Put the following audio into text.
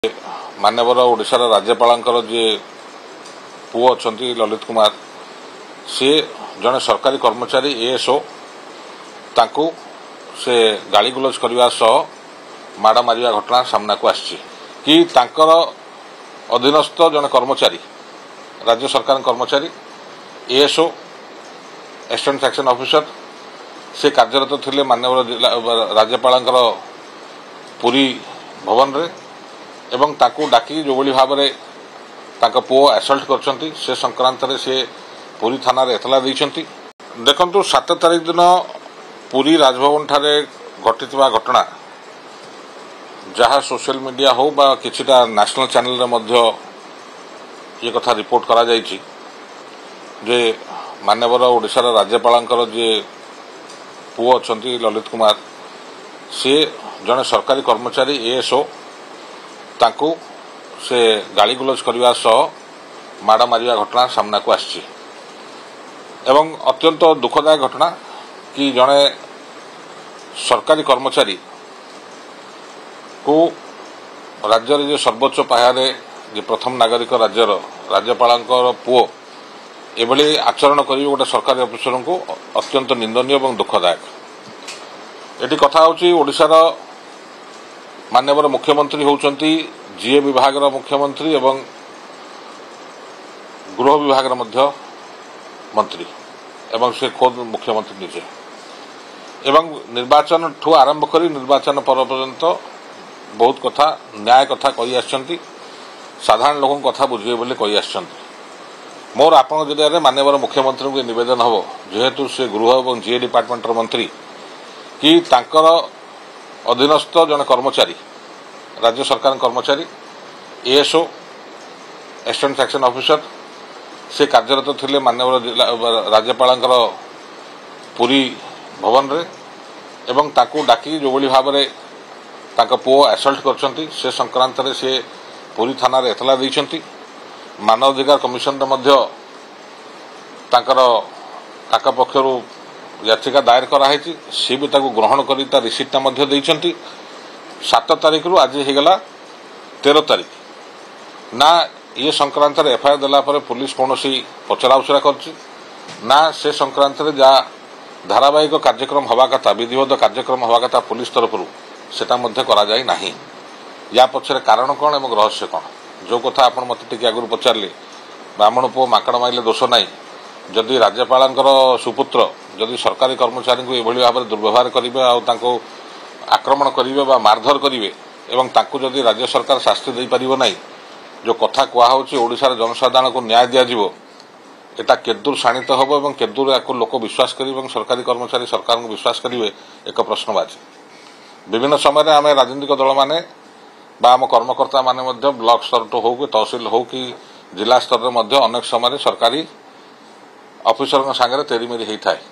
माननीय ओडिशार राज्यपाल जी पुओ अच्छा ललित कुमार सी जड़े सरकारी कर्मचारी एएसओ तांकू से गाली गुलज करने सह माड़ मारिया घटना सामना को आसी कि तांकर अधीनस्थ जड़े कर्मचारी राज्य सरकार कर्मचारी एएसओ असिस्टेंट सेक्शन ऑफिसर से कार्यरत थे माननीय राज्यपाल पुरी भवन रे एवं ताकू डाकी जो भाव में पुओ असल्ट कर संक्रांत से पुरी थाना एतला देइछंती। देखंतु 7 तारिख दिन पुरी राजभवन ठारे घटितवा घटना जहाँ सोशल मीडिया हो बा किछिटा नेशनल चैनल रे मध्य ये कथा रिपोर्ट करा जाइछि जे माननीय ओडिशार राज्यपाल जी पुओ अच्छा ललित कुमार सी जड़े सरकारी कर्मचारी एएसओ तांकू से गाली गुलज करने सह माड़ मारिया घटना सामना को आसी एवं अत्यंत दुखदायक घटना कि जड़े सरकारी कर्मचारी को राज्य जे सर्वोच्च पाहरे जे प्रथम नागरिक राज्यर राज्यपाल पुओ एभली आचरण कर गोटे सरकारी अफिसर को अत्यंत निंदनीय और दुखदायक। एटी कथा होची ओडिशार माननीय मुख्यमंत्री होउचंती जीए विभाग मुख्यमंत्री एवं गृह विभाग मंत्री एवं से खुद मुख्यमंत्री निजे एवं निर्वाचन ठू आरंभ कर निर्वाचन पर्यंत बहुत कथा न्याय कथा कही आछंती साधारण लोक कथा बुझे बोली कही आछंती। मोर आपण जरिया माननीय मुख्यमंत्री को निवेदन हम जेहेतु से गृह और जीए डिपार्टमेंट मंत्री कि तांकर अधीनस्थ जन कर्मचारी राज्य सरकार कर्मचारी एएसओ असिस्टेंट सेक्शन ऑफिसर से कार्यरत थे माननीय राज्यपाल पुरी भवन रे एवं ताकू डाकी जो भाव में पुओ असल्ट कर संक्रांत से पुरी थाना एतला देइछंती। मानवाधिकार कमिशन ताका पक्षर याचिका दायर कराई सी भी ग्रहण कर रिसीटा देइछंती। 7 तारिख रु आज होगला 13 तारिख ना ये संक्रांत एफआईआर देला पुलिस कौन पचरा उचरा करना से संक्रांत जा धारावाहिक कार्यक्रम हवा कथा विधिवत कार्यक्रम हवा कथा पुलिस तरफ सेटा करा जाई नाही। या पछरे कारण कौन एवं रहस्य कौन जो कथा आपण मत टिके आगु पचारे ब्राह्मण पुओ माकड़ माइले दोष नाई जदि राज्यपाल सुपुत्र जदि सरकारी कर्मचारी को एभली भाव दुर्व्यवहार करेंगे और आक्रमण करेंगे बा मारधर करेंगे एवं तांको जदि राज्य सरकार शास्ति दे पारिबो नाही जो कथा कहुच्छी ओडिशार जनसाधारण को न्याय दिज्व एटा केदूर शाणित हम और केदूर या लोक विश्वास करेंगे सरकारी कर्मचारी सरकार को विश्वास करेंगे एक प्रश्नवाची। विभिन्न समय आम राजनीतिक दल माने बा आम कर्मकर्ता माने ब्लॉक स्तर हो कि तहसिल हो कि जिला स्तर में अनेक समय सरकारी अफिसर सांगे तेरी मेरी होता है।